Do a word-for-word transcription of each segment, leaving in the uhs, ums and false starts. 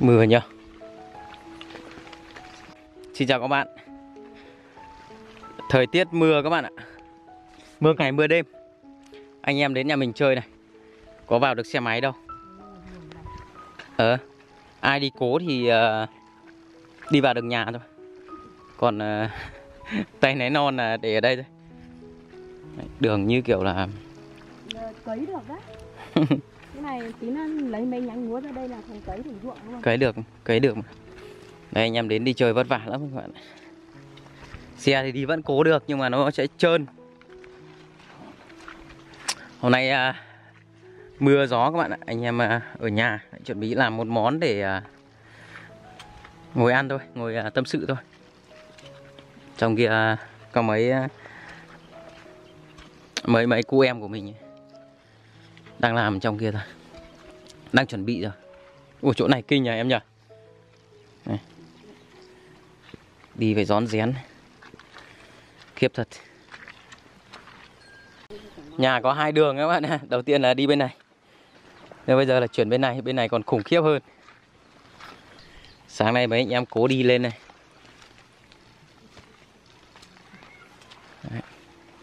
Mưa nhá. Xin chào các bạn. Thời tiết mưa các bạn ạ. Mưa ngày mưa đêm. Anh em đến nhà mình chơi này, có vào được xe máy đâu. Ờ, ai đi cố thì uh, đi vào được nhà thôi. Còn uh, tay nái non là để ở đây thôi. Đường như kiểu là cấy được đấy. Cái này tí nữa lấy mấy nhánh lúa ra đây là thành cấy được ruộng đúng không? Cấy được, cấy được mà. Đây anh em đến đi chơi vất vả lắm các bạn. Xe thì đi vẫn cố được nhưng mà nó sẽ trơn. Hôm nay à, mưa gió các bạn ạ. Anh em à, ở nhà chuẩn bị làm một món để à, ngồi ăn thôi, ngồi à, tâm sự thôi. Trong kia à, có mấy à, mấy mấy cô em của mình đang làm trong kia thôi, đang chuẩn bị rồi. Ủa chỗ này kinh nhờ em nhờ. Này. Đi phải rón rén, khiếp thật. Nhà có hai đường các bạn ạ. Đầu tiên là đi bên này, nhưng bây giờ là chuyển bên này, bên này còn khủng khiếp hơn. Sáng nay mấy anh em cố đi lên này. Đấy.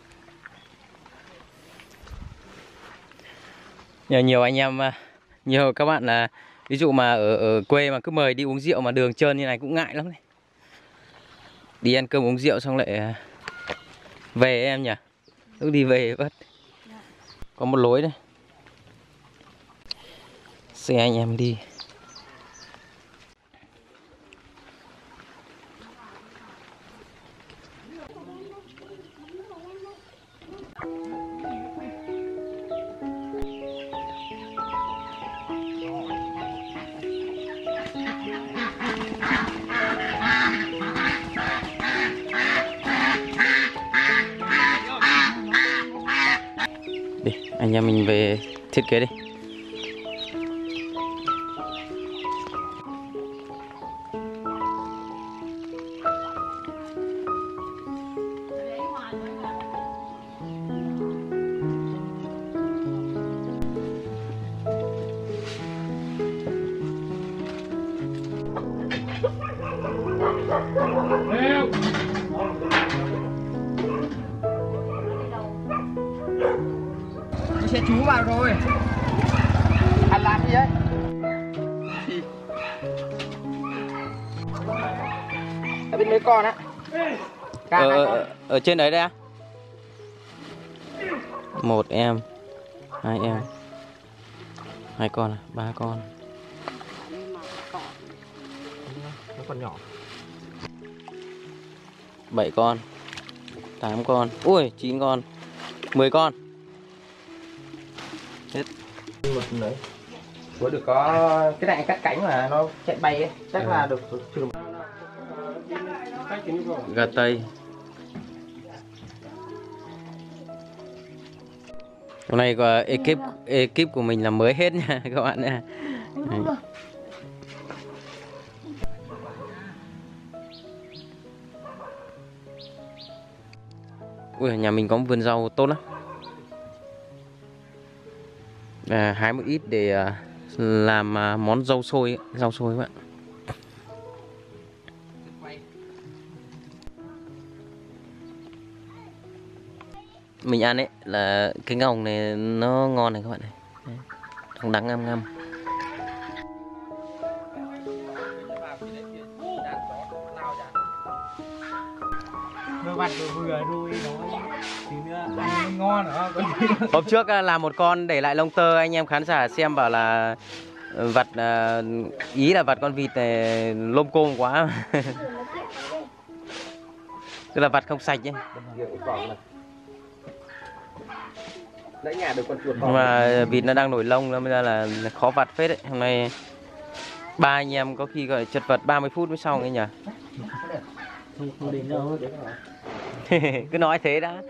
Nhiều, nhiều anh em, nhiều các bạn là ví dụ mà ở, ở quê mà cứ mời đi uống rượu mà đường trơn như này cũng ngại lắm này. Đi ăn cơm uống rượu xong lại về em nhỉ. Lúc đi về vất. Có một lối đây. Xe anh em đi. Đi, anh em mình về thiết kế đi. Xe chú vào rồi. Ăn làm gì đấy? Ở bên mấy con á? Ở, ở, ở trên đấy đây á. Một em, hai em, hai con, à? Ba con. Nó còn nhỏ. Bảy con, tám con, ui chín con, mười con. Hết. Một đấy. Vừa được có cái này cắt cánh mà nó chạy bay ấy, chắc ừ. là được trừ. Gà tây. Hôm nay có ekip ekip của mình là mới hết nha các bạn nha. Ui, nhà mình có một vườn rau tốt lắm. À, hái một ít để à, làm à, món rau xôi, rau xôi các bạn. Mình ăn ấy là cái ngồng này nó ngon này các bạn này. Đắng đắng ngâm ngâm. Vừa vặt vừa vừa rồi nó tí nữa ăn ngon nữa. Hôm trước làm một con để lại lông tơ, anh em khán giả xem bảo là vặt, ý là vặt con vịt này lôm côm quá. Tức là vặt không sạch ấy. Nhưng mà vịt nó đang nổi lông nên bây giờ là khó vặt phết đấy. Hôm nay ba anh em có khi gọi chật vật ba mươi phút mới xong ấy nhỉ. Không đến đâu. Cứ nói thế đã.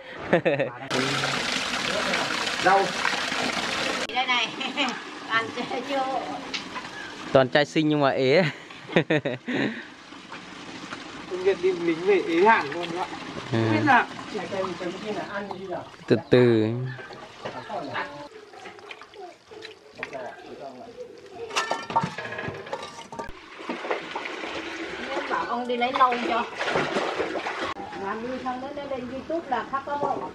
Rau. Đây này, toàn chưa. Toàn trai xinh nhưng mà ế. Việc đi lính về ế hẳn luôn các bạn. Ừ. Biết là từ từ. con đi lấy nâu cho. Làm đi xong đến đây YouTube là khắp các bộ.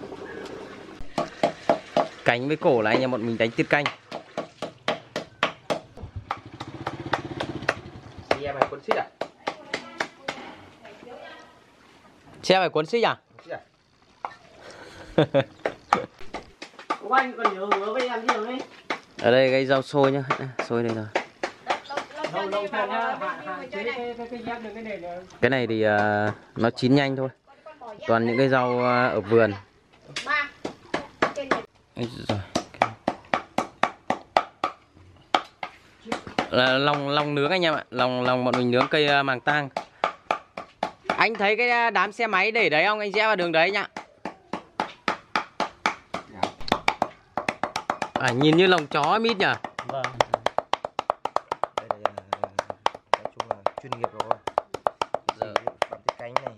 Cánh với cổ là anh em bọn mình đánh tiết canh. Chị em mày cuốn xích à? Xe phải cuốn xích à? Xích à? Của anh còn nhớ hứa với em gì không ấy? Ở đây cái rau xôi nhá, xôi đây rồi. Lâu lâu thôi nhá, hạn chế cái cái cái dép đừng cái này nữa. Cái này thì uh, nó chín nhanh thôi. Toàn những cái rau uh, ở vườn. Ây giời. Là lòng lòng nướng anh em ạ, lòng lòng bọn mình nướng cây uh, màng tang. Anh thấy cái đám xe máy để đấy không? Anh rẽ vào đường đấy nhá. À, nhìn như lồng chó mít nhỉ? Vâng. Đây là nói chung là chuyên nghiệp rồi. Giờ làm tiết canh này.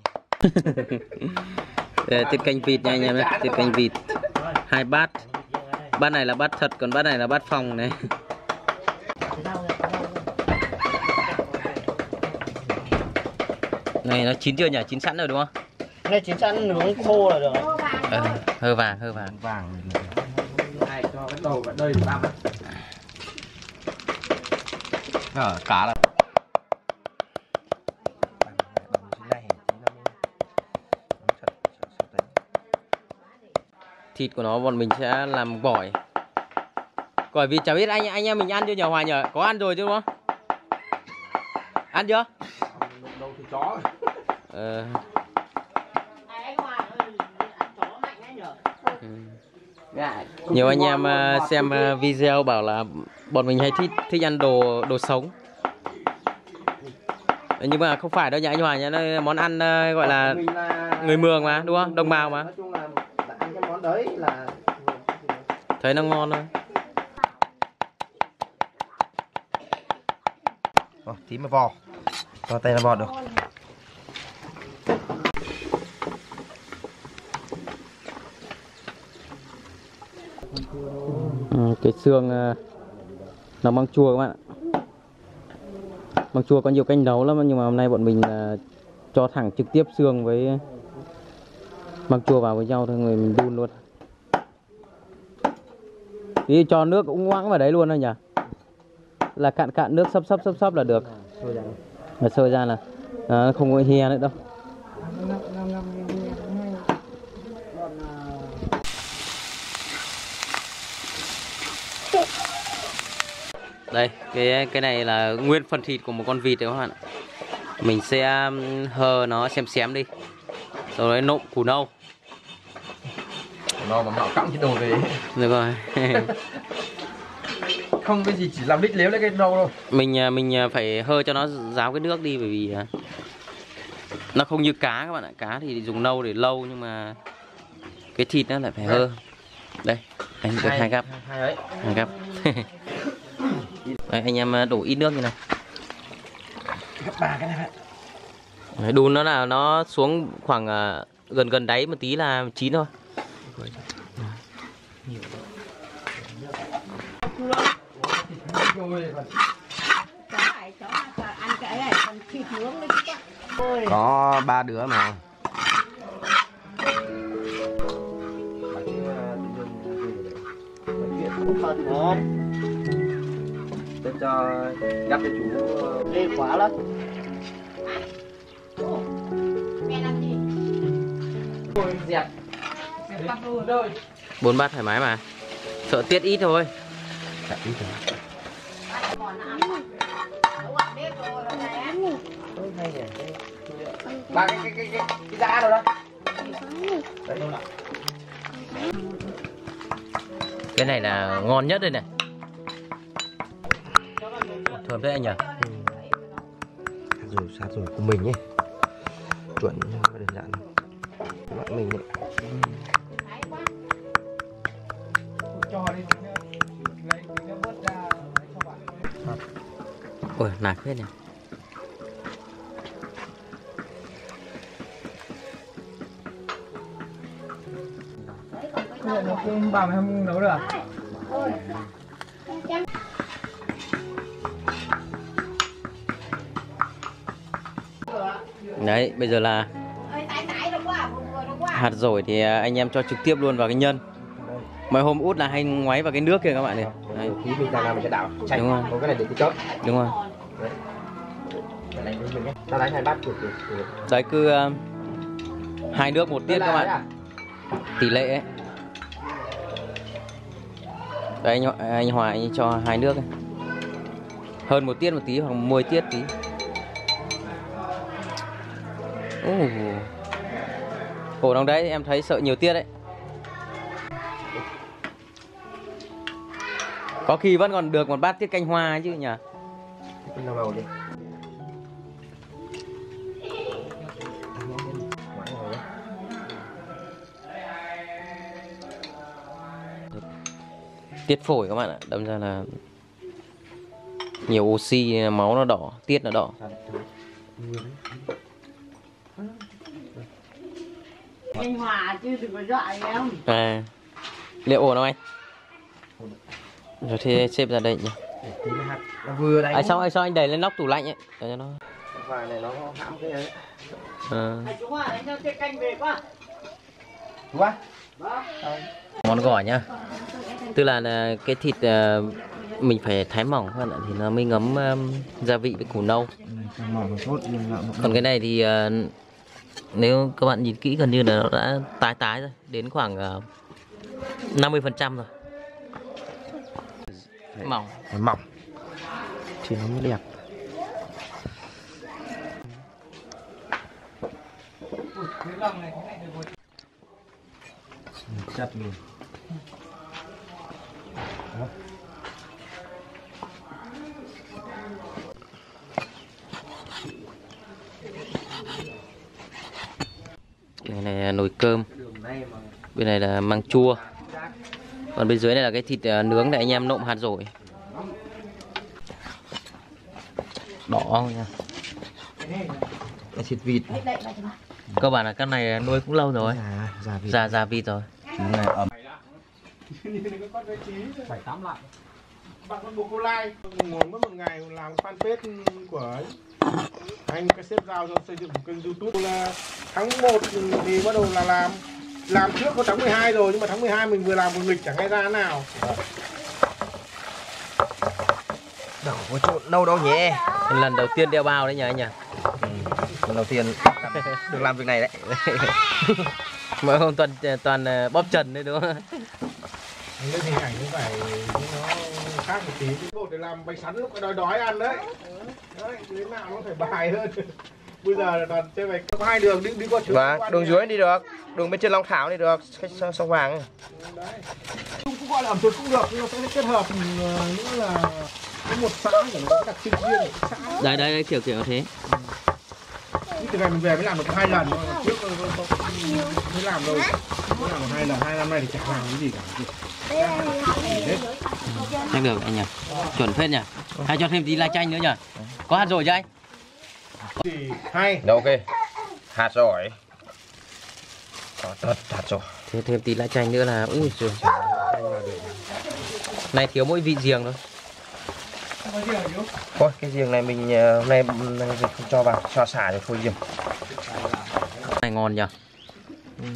Đây là tiết canh vịt nha anh em nhé, tiết canh vịt. Hai bát. Bát này là bát thật, còn bát này là bát phòng này. Này nó chín chưa nhỉ? Chín sẵn rồi đúng không? Này chín sẵn nướng khô là được. Ờ, hơi vàng, hơi vàng. Vàng. Ai cho cái đầu vào đây làm. Ờ, cá là thịt của nó bọn mình sẽ làm gỏi. Gỏi vịt chả biết anh anh em mình ăn chưa nhờ Hòa nhờ? Có ăn rồi chứ đúng không? Ăn chưa? đầu thì chó. Ờ. Ừ. Nhiều anh em xem video bảo là bọn mình hay thích thích ăn đồ đồ sống. Nhưng mà không phải đâu nhá anh Hòa nhá, nó món ăn gọi là người Mường mà đúng không? Đồng bào mà. Nói chung là ăn cái món đấy là thấy nó ngon thôi. Rồi, tí mà vò. Cho tay nó vò được. Ừ, cái xương nó măng chua các bạn ạ. Măng chua có nhiều cách nấu lắm nhưng mà hôm nay bọn mình là cho thẳng trực tiếp xương với măng chua vào với nhau thôi, người mình đun luôn. Thì cho nước cũng ngoãng vào đấy luôn thôi nhỉ? Là cạn cạn nước sấp sấp sấp sấp là được. Là sôi ra là à, không có he nữa đâu. Đây, cái cái này là nguyên phần thịt của một con vịt đấy các bạn ạ. Mình sẽ hơ nó xem xém đi. Rồi đấy nộm củ nâu. Nó mà mạo cắm cái đồ đấy. Được rồi. Không cái gì, chỉ làm đít léo lấy cái nâu thôi. Mình mình phải hơ cho nó ráo cái nước đi, bởi vì nó không như cá các bạn ạ. Cá thì dùng nâu để lâu nhưng mà cái thịt nó lại phải hơ. Đây, anh được hai gắp. Hai ấy. Hai gắp. Đấy, anh em đổ ít nước như này. Gấp ba cái này bạn. Đấy, đun nó là nó xuống khoảng uh, gần gần đáy một tí là chín thôi. Có ba đứa mà. Tôi cho gắp cho chú ghê quá lắm. Mẹ làm gì? Dẹp. Bốn bát thoải mái mà. Sợ tiết ít thôi. Dạ, ít thôi. Ba cái cái cái cái cái giá đâu đó. Đấy đâu nào. Cái này là ngon nhất đây này. Thơm thế anh nhỉ? Ừ. Rồi sát rồi của mình ấy. Chuẩn đơn giản. Loại mình ấy. Ôi, nạc hết này. Nó cũng bà mày không nấu được à? Đấy, bây giờ là hạt dổi thì anh em cho trực tiếp luôn vào cái nhân. Mấy hôm út là hay ngoáy vào cái nước kia các bạn này. Đấy. Tí mình đang làm mình sẽ đảo chanh. Đúng rồi. Còn cái này để tí chốt. Đúng rồi. Tao đánh hai bát của Đấy cứ uh, hai nước một tiết các bạn. À? Tỷ lệ ấy. Đấy anh, anh Hòa anh cho hai nước ấy. Hơn một tiết một tí hoặc mười tiết tí. Uh. Khổ đồng đấy, em thấy sợ nhiều tiết đấy. Có khi vẫn còn được một bát tiết canh hoa chứ nhỉ. Màu đi. Tiết phổi các bạn ạ, đâm ra là nhiều oxy, máu nó đỏ, tiết nó đỏ. Anh Hòa chứ đừng có dọa em. À, liệu ổn không anh? Rồi thì xếp ra đây nhỉ. Vừa đánh. À, sao, à, sao anh đẩy lên nóc tủ lạnh ấy để cho nó. Vài này nó hãm cái đấy. À. Chú Hòa anh cho tiết canh về quá. Đúng không? Món gỏi nhá. Tức là, là cái thịt uh, mình phải thái mỏng hơn thì nó mới ngấm um, gia vị với củ nâu. Còn cái này thì uh, nếu các bạn nhìn kỹ gần như là nó đã tái tái rồi, đến khoảng uh, năm mươi phần trăm rồi. Mỏng. Phải mỏng thì nó mới đẹp. Chặt luôn. Đó. Cái này là nồi cơm. Bên này là măng chua. Còn bên dưới này là cái thịt nướng để anh em nộm hạt dổi. Đỏ nha. Cái thịt vịt. Cơ bản là cái này nuôi cũng lâu rồi. À, già vịt. Già già vịt rồi. Này ẩm. bảy tám lạng. Bạn con bồ cô lai ngồi mất một ngày làm fanpage của ấy. Anh cái sếp giao cho xây dựng một kênh YouTube là tháng một thì bắt đầu là làm làm trước có tháng mười hai rồi, nhưng mà tháng mười hai mình vừa làm một lịch chẳng nghe ra nào. Đâu có chỗ đâu đâu nhỉ. Lần đầu tiên đeo bao đấy nhỉ anh nhỉ? Ừ. Lần đầu tiên được làm việc này đấy. Mỗi hôm toàn toàn bóp trần đấy đúng không? Lên hình ảnh nó phải nó khác một tí. Một để làm bánh sắn lúc đói đói ăn đấy. Đấy, thế nào nó phải bài hơn. Bây giờ là toàn chơi này có hai đường đi đi qua trước. Vâng, đường dưới đi được, đường bên trên Long Thảo đi được, khách sông Vàng. Đấy. Cũng gọi là ẩm thực cũng được, nhưng nó sẽ kết hợp nữa là có một xã của nó có đặc trưng riêng của xã. Đây đây kiểu kiểu thế. Như từ ngày mình về mới làm được hai lần thôi, trước mới làm đâu, mới làm được hai lần, hai năm nay thì chẳng làm cái gì cả. Chắc được anh nhỉ? Chuẩn phết nhỉ? Hay cho thêm tí lá chanh nữa nhỉ? Có hạt dổi chưa anh? Thì hay. Đâu ok. Hạt rồi. Có tất hạt rồi. Thêm thêm tí lá chanh nữa là ui giời. Này thiếu mỗi vị riềng thôi. Thôi cái giềng này mình hôm nay không cho vào, cho xả rồi thôi giềng. Này ngon nhỉ? Ừ.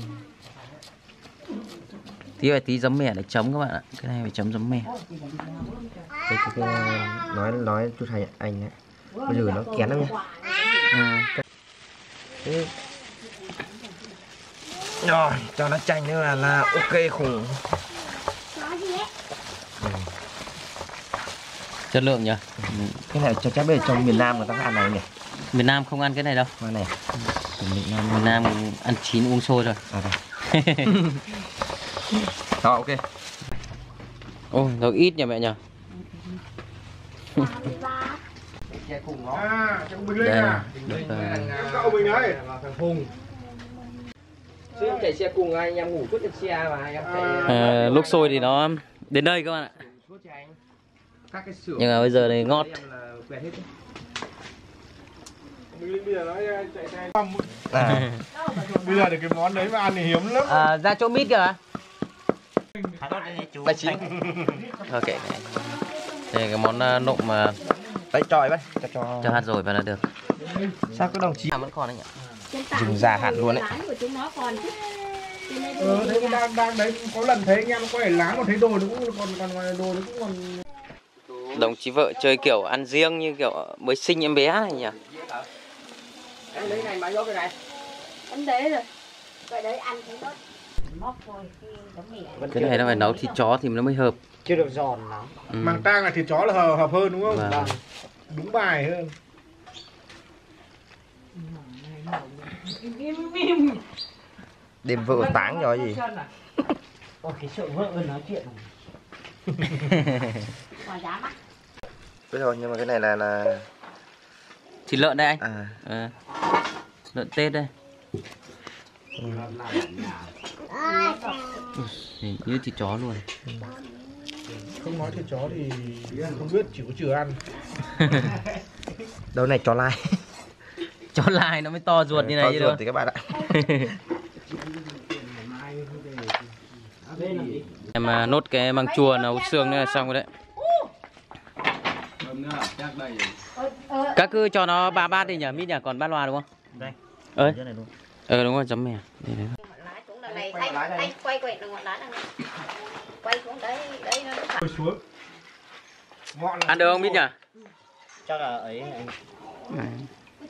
Tí phải tí giấm mè để chấm các bạn ạ. Cái này phải chấm giấm mè. Cái, cái, cái, nói nói chút hay anh ấy. Bây giờ nó kén lắm nha. Ừ. Thế... Rồi, cho nó chanh nữa là là ok khủng. Ừ. Chất lượng nhỉ? Ừ. Cái này cho chắc bây giờ trong miền Nam người ta ăn này nhỉ? Miền Nam không ăn cái này đâu. Hoa này. Ừ. Miền Nam, miền Nam ăn chín uống sôi rồi. À đây. Rồi ok. Ôi, dầu ít nhỉ mẹ nhỉ? À, trong Bình Linh Đây à? được, uh... Cậu mình đấy. Thằng Hùng. Chứ em chạy xe cùng anh em ngủ suốt trên xe mà em chạy. À, lúc sôi thì nó đến đây các bạn ạ. Các cái xưởng. Nhưng mà bây giờ này ngót. Bình Linh bây giờ nó chạy xe không. À. Bây giờ thì cái món đấy mà ăn thì hiếm lắm. À, ra chỗ mít kìa. Bà chín. Ok. Đây cái món nộm mà đấy trọi bác cho, cho cho hạt dổi vào là được. Sao các đồng chí À, vẫn còn anh ạ. Trên tảng Dùng già hẳn luôn đấy. lái của chúng nó còn chứ. Cho nên Ờ, tôi thế nghĩ là- đang đang đấy có lần thấy anh em có phải láng còn thấy đồ nó cũng còn còn ngoài đồ nó cũng còn. Đồng chí vợ chơi kiểu ăn riêng như kiểu mới sinh em bé này nhỉ. Em lấy này máy gió cái này. Anh đấy rồi. Vậy đấy ăn thì nó móc thôi cái giống mẻ. Cái này nó phải nấu thịt chó thì nó mới hợp. Chưa được giòn lắm. Ừ. Màng tang là thịt chó là hợp, hợp hơn đúng không? Vâng. Đúng bài hơn. Đêm vợ táng rồi gì? Ôi cái sợ vợ nói chuyện. Quả giá mắt. Biết rồi, nhưng mà cái này là là Thịt lợn đây anh. à Ờ. Lợn Tết đây. Ui, như thịt chó luôn. Không nói thịt chó thì không biết, chỉ có chừa ăn. đâu này chó lai. Chó lai nó mới to ruột như này To chứ ruột đâu. thì các bạn ạ. Em à, nốt cái măng chua nấu xương nữa là xong rồi đấy. Các cứ cho nó ba bát đi nhỉ, Mít nhỉ, còn bát loa đúng không? Đây. Ơi. Ờ đúng rồi, chấm mè. Đây, đấy. Lái xuống đằng này, anh, anh quay quay đằng ngọn đá đằng này. Quay xuống đấy, đấy nó thẳng. Thôi xuống. Ngọn là Ăn được không Mít nhỉ? Chắc là ấy anh.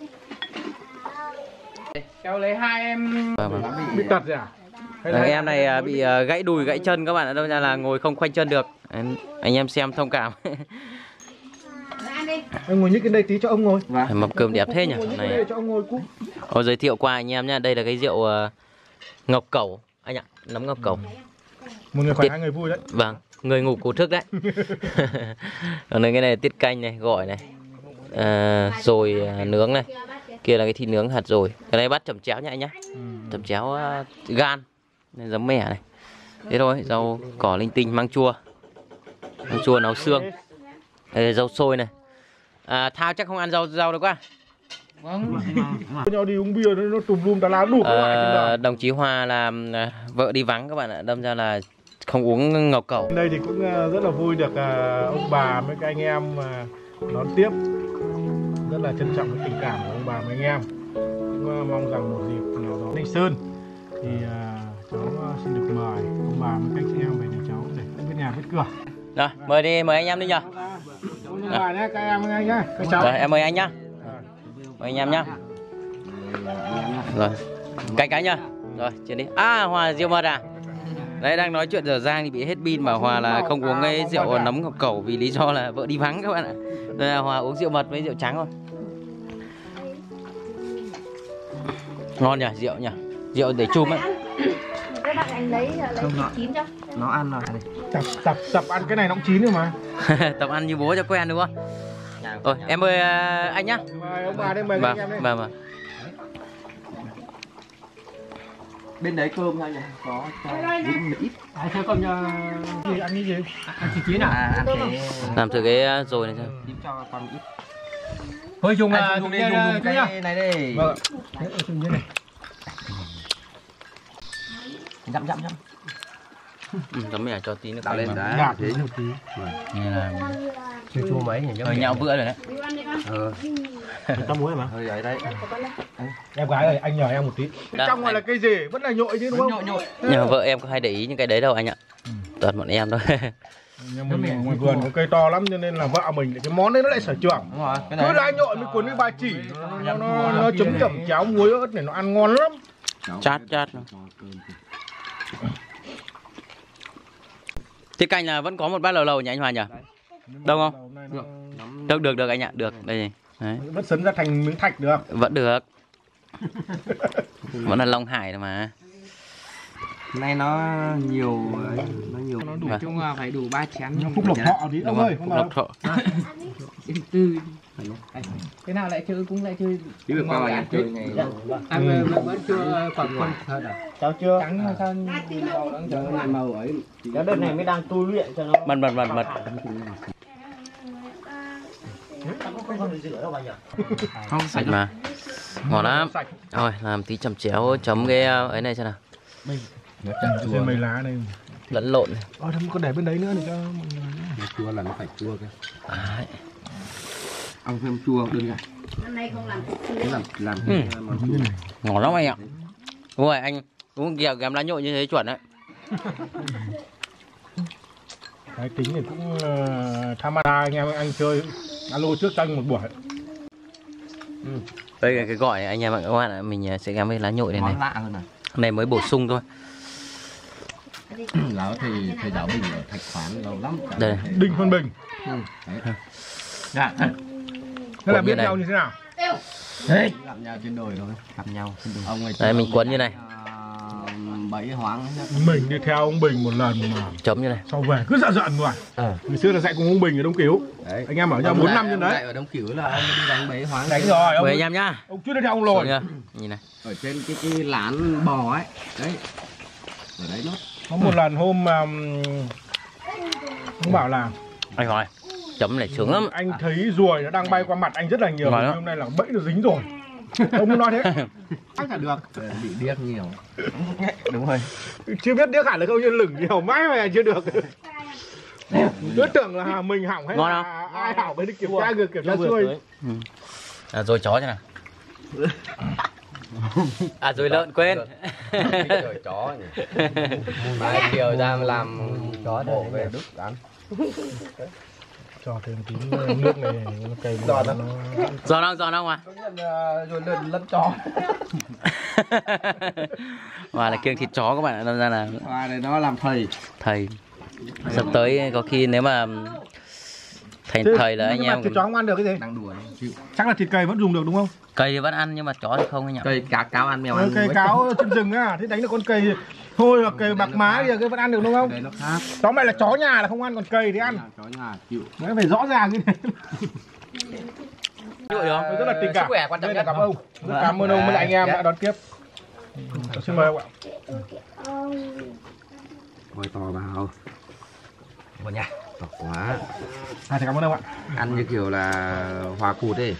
Kéo lấy hai em. Vâng, vâng. bị tật rồi à? Hay Ờ, là- em này à, bị à, gãy đùi gãy chân các bạn ạ, đâu ra là ngồi không khoanh chân được. Em, anh em xem thông cảm. Ăn đi. Anh ngồi nhích cái đây tí cho ông ngồi. Mâm cơm đẹp thế nhỉ. Ngồi nhích Này. cái đây cho ông ngồi cú. Ô, giới thiệu qua anh em nhá, đây là cái rượu uh, ngọc cẩu anh ạ, nấm ngọc cẩu. Một người khỏe, Tiết- hai người vui đấy. Vâng, người ngủ cổ thức đấy. Còn đây cái này là tiết canh này, gỏi này, à, rồi à, nướng này, kia là cái thịt nướng hạt rồi. Cái này bắt chẩm chéo nhá anh nhá, chẩm chéo uh, gan, này, giấm mẻ này. Thế thôi, rau cỏ linh tinh, măng chua, măng chua nấu xương, đây là rau xôi này. À, Thao chắc không ăn rau rau được quá. Với nhau đi uống bia nó, nó tùm lum tà lá đủ các loại trên Ờ, đời. đồng chí Hòa là à, vợ đi vắng các bạn ạ, đâm ra là không uống ngọc cẩu. Đây thì cũng uh, rất là vui được uh, ông bà với các anh em uh, đón tiếp. Rất là trân trọng cái tình cảm của ông bà với anh em. Cũng uh, mong rằng một dịp nào đó Ninh Sơn thì uh, cháu uh, xin được mời ông bà với các anh em về nhà cháu để biết nhà biết cửa. Rồi, mời đi, mời anh em đi nhá. Ông bà nhé, các em với anh nhá, các cháu. Rồi, em mời anh nhá. Mời anh em nhá. Rồi, cạnh cái nhá. Rồi, chuyển đi. À, Hòa rượu mật à? Đấy, đang nói chuyện dở dang thì bị hết pin, bảo Hòa là không uống cái rượu nấm ngọc cẩu vì lý do là vợ đi vắng các bạn ạ. Đây là Hòa uống rượu mật với rượu trắng thôi. Ngon nhỉ, rượu nhỉ. Rượu để chum ấy. Các bạn anh lấy lấy thịt chín cho. Nó ăn rồi. Tập tập tập ăn cái này nó cũng chín rồi mà. Tập ăn như bố cho quen đúng không? Rồi, em mời à, anh nhá. Mời ông bà đây, mời các Vâng, anh em đây. vâng, vâng. Bên đấy cơm thôi nhỉ? Có cho dính một ít. À, theo con nhờ Gì, ăn cái gì? ăn thịt chín à? À, ăn cái Làm thử cái à, rồi này xem. dính cho con ít. Thôi dùng Anh à, dùng dùng đi, đây dùng, dùng dùng nhá. cái này đây. Vâng. Thế ở trên dưới này. Dặm dặm dặm. Ừ, giấm mẻ cho tí nước Đảo canh lên vào. đấy. Đạp thế một tí. Như là Chua chua mấy nhỉ? hơi nhạo bữa rồi đấy. Đi ăn đi con. Ờ. Tao muối mà. Hơi ấy đấy. Em gái ơi, anh nhờ em một tí. Đó, Trong này anh- là cây gì? Vẫn là nhội chứ đúng không? Nhội nhội. Nhưng mà vợ em có hay để ý những cái đấy đâu anh ạ. Toàn bọn em thôi. Nhưng mình ở ngoài vườn có cây to lắm cho nên là vợ mình lại cái món đấy nó lại sở trường. Đúng rồi. Cái Cứ này. lai nhội mới cuốn với ba chỉ. Nó nó, nó chấm chẩm cháo muối ớt này nó ăn ngon lắm. Chát chát. Thế canh là vẫn có một bát lầu lầu nhỉ anh Hòa nhỉ? Đông không? Được được được anh ạ, được. Đây. Đấy. Vẫn sấn ra thành miếng thạch được. Vẫn được. Vẫn là Long Hải thôi mà. Nay nó nhiều ấy, nó nhiều. Nó đủ Vâng. Chung là phải đủ ba chén. phúc lộc thọ tí Đúng ông ơi. rồi, Không Phúc nào. Lộc Thọ. Tư. Cái nào lại chơi cũng lại chơi. Chứ được bao nhiêu chơi này. À, mà mà vẫn chưa còn còn thật à? Cháu chưa? Trắng hay sao màu đang chờ này màu ấy. Cái đợt này mới đang tu luyện cho nó. Mật mật mật mật. Không còn rửa đâu bà nhỉ? Không sạch mà. Ngon lắm. Sạch. Rồi, làm tí chấm chéo chấm cái uh, ấy này xem nào. Trên mấy lá đây. Lẫn lộn này. Ờ, không có để bên đấy nữa để cho mọi người. Chua là nó phải chua cơ. Đấy. Ăn thêm chua đơn giản. Năm nay không làm thịt Thế chua. làm làm Ừ. cái món chua. Ngon lắm anh ạ. Đúng rồi anh uống kẹo kèm lá nhội như thế chuẩn đấy. Cái tính thì cũng uh, tham gia anh em anh chơi alo trước cho anh một buổi. Đây là cái gọi này, anh em các bạn ạ, mình sẽ gắn với lá nhội này này. Món lạ hơn à. Này mới bổ sung thôi. Lão thì thầy giáo Bình ở Thạch Khoán lâu lắm. Đây. Đinh Văn Bình. Dạ. Thế là Quấn biết như này. nhau như thế nào? Đấy. Gặp nhau trên đồi thôi. Gặp nhau. Ông ấy Đây mình quấn như này. Bẫy hoáng. Mình đi theo ông Bình một lần mà Chấm như này. sau về cứ giận giận rồi. Ờ. Ngày xưa là dạy cùng ông Bình ở Đông Cứu. Đấy. Anh em ở nhau bốn năm nhân đấy. Ở Đông Cửu là ông đi đánh bẫy hoáng. Đánh rồi ông. Mời anh em nhá. Ông chưa đi theo ông Rồi lồi. nhá. Nhìn này. Ở trên cái cái lán bò ấy. Đấy. Ở đấy nó. Có một lần hôm mà ông bảo là Anh hỏi. Chấm này sướng lắm. anh thấy ruồi nó đang bay qua mặt anh rất là nhiều. Ngon lắm. Hôm nay là bẫy nó dính rồi. Ông nói thế. Chắc là được. Bị điếc nhiều. Đúng rồi. Chưa biết điếc hẳn là không, như lửng nhiều mãi mà chưa được. Cứ tưởng là mình hỏng hay Ngon là ai hỏng mới đi kiểm tra người kiểm tra xuôi. Ừ. À, rồi chó thế nào? À rồi lợn quên. Rồi chó nhỉ. Mai chiều ra làm chó bộ về đúc ăn. Cho thêm tí nước này cây giòn nó Giòn không, giòn không à? Rồi lợn lẫn chó. Và là kiêng thịt chó các bạn ạ, đâm ra là Hoa này nó làm thầy. thầy sắp tới có khi nếu mà thành thầy là anh em thịt chó không ăn được cái gì? Đang đùa đấy, chịu. Chắc là thịt cầy vẫn dùng được đúng không? cây thì vẫn ăn nhưng mà chó thì không anh ạ. Cây cá cáo ăn mèo Ừ, ăn. cây cáo trên rừng á, thế đánh được con cầy thôi, là cầy bạc má giờ cái vẫn ăn được đúng không? Đây nó khác. Tóm lại là chó nhà là không ăn, còn cầy thì ăn. Chó nhà chịu. Đấy phải rõ ràng như thế. Chịu được không? Rất là tình cảm. Sức khỏe quan trọng Đây là nhất. cảm ơn. Rất cảm ơn ông với lại anh em đã đón tiếp. Xin mời ông ạ. Ngồi to vào. Một nhà. To quá. À, thì cảm ơn ông ạ. Ăn như kiểu là hòa cụt ấy.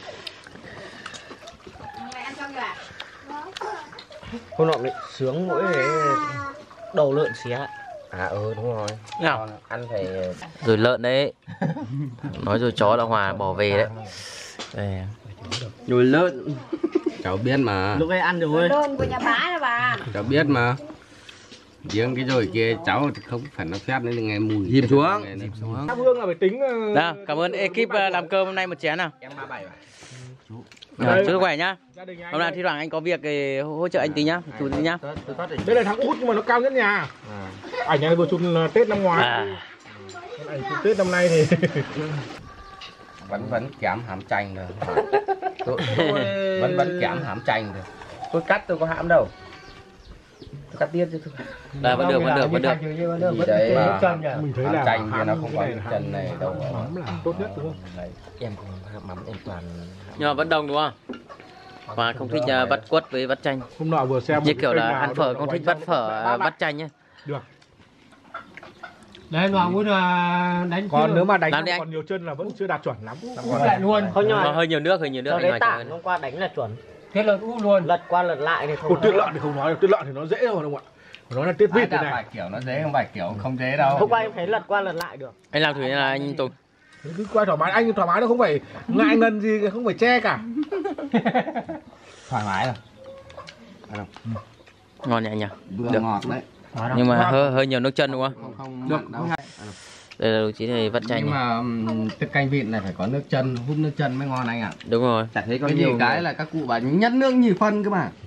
Mày ăn cho kìa. Hôm nọ lại sướng mỗi cái đầu lợn xé. À ừ đúng rồi. Nào. Ăn phải Rồi lợn đấy. Nói rồi chó là Hòa bỏ về đấy. Đây. nhồi lợn. Cháu biết mà. Lúc ấy ăn rồi. Đơn của nhà bá đó bà. Cháu biết mà. Riêng cái rồi kia cháu thì không phải nó phép nên nghe mùi. Dìm xuống. Dìm xuống. Thắp hương là phải tính. Nào, cảm ơn ekip làm cơm hôm nay một chén nào. Em ba bảy à? Rồi, chúc sức khỏe nhá. Gia đình anh Hôm nào đây. thi thoảng anh có việc thì hỗ trợ anh tí nhá, chú tí nhá. Đây là thằng út nhưng mà nó cao nhất nhà. Ảnh này vừa chụp Tết năm ngoái. À. Ảnh chụp Tết năm nay thì Vẫn vẫn kém hàm chanh rồi. Tôi, tôi vẫn vẫn kém hàm chanh rồi. Tôi cắt tôi có hãm đâu. Tôi cắt tiết chứ. Đây vẫn được, vẫn được, vẫn được. Gì đấy mà mình thấy hàm là chanh kia nó không có cái cái chân này đâu. mắm là tốt nhất đúng không? Đấy. Em không hàm mắm em toàn. Nhưng mà vẫn đồng đúng không? Hòa không thích uh, vắt quất với vắt chanh. Hôm nọ vừa xem Như kiểu là ăn phở không thích vắt phở uh, vắt chanh nhá. được. Đấy Hoàng muốn là đánh Còn nếu mà đánh Làm đi anh. còn nhiều chân là vẫn chưa đạt chuẩn lắm. lại luôn. Không nhưng Nó mà hơi nhiều nước, hơi nhiều nước sau anh đấy Hòa tả cho. hôm qua đánh là chuẩn. Thế là úp luôn. Lật qua lật lại thì không. Còn tiết lợn thì không nói được, tiết lợn thì nó dễ rồi đúng không ạ? Nó là tiết vịt Ai này đã phải này. kiểu nó dễ không phải kiểu không dễ đâu. Hôm qua em thấy lật qua lật lại được. Anh làm thử như là anh Tùng. Cứ qua thoải mái, anh thoải mái nó không phải ngại ngần gì, không phải che cả. Thoải mái rồi. Ngon nhỉ anh nhỉ. Vừa Được. ngọt đấy. Nhưng mà hơi hơi nhiều nước chân đúng không? Không không được đâu. Đây là đồng chí này vắt chanh Nhưng này. mà um, cái canh vịt này phải có nước chân, hút nước chân mới ngon anh ạ. Đúng rồi. Chả thấy có cái nhiều cái là các cụ bảo nhất nước nhì phân cơ mà.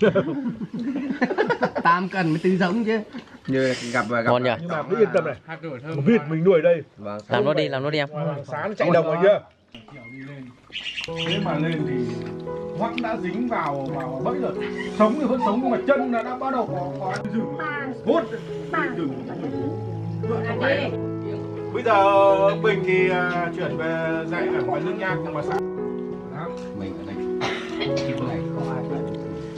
Tam cần mới tứ giống chứ. Như gặp gặp Ngon nhỉ. Nhưng mà cứ yên tâm này, một vịt mình nuôi ở đây. Vâng. Làm nó đi, làm nó đi em. Sáng chạy đồng rồi chưa? Thế mà lên thì hoắc đã dính vào vào bẫy rồi. Sống thì vẫn sống nhưng mà chân là đã bắt đầu có có rừng hút rừng. Bây giờ Bình thì uh, chuyển về dạy ở ngoài Lương Nhang nhưng mà sao? Mình ở đây. Cái này không ai biết.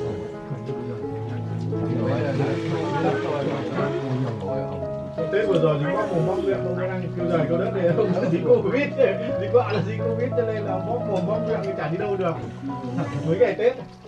Tết vừa rồi thì bóp mồm bóp miệng không đang kêu giời kêu đất này không dính Covid, dính gọi là dính Covid cho nên là bóp mồm bóp miệng thì chả đi đâu được. Mấy ngày Tết.